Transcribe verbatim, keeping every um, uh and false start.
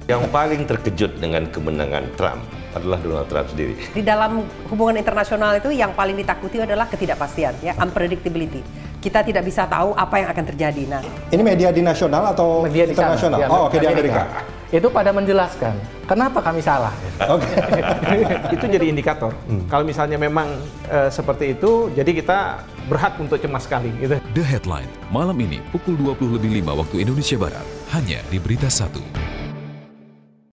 Yang paling terkejut dengan kemenangan Trump adalah Donald Trump sendiri. Di dalam hubungan internasional itu yang paling ditakuti adalah ketidakpastian, ya, unpredictability. Kita tidak bisa tahu apa yang akan terjadi. Nah, ini media di nasional atau media di internasional? Sana, oh, oke, okay, di Amerika. Itu pada menjelaskan kenapa kami salah. Oke. Itu jadi indikator. Hmm. Kalau misalnya memang uh, seperti itu, jadi kita berhak untuk cemas sekali. Gitu. The Headline, malam ini pukul dua puluh lebih lima waktu Indonesia Barat, hanya di Berita Satu.